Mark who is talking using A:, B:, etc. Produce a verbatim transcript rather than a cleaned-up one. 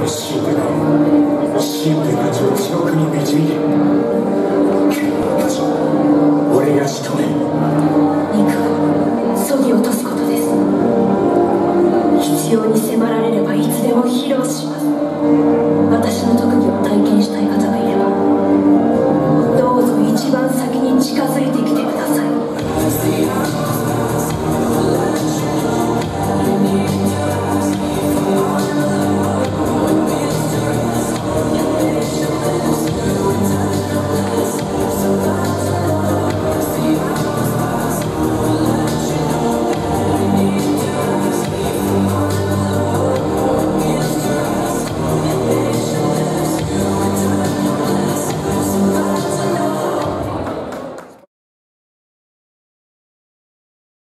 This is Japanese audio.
A: る神帝が神帝たちを地獄に導き、剣王たちを俺が仕留める。
B: 肉をそぎ落とすことです。必要に迫られればいつでも披露します。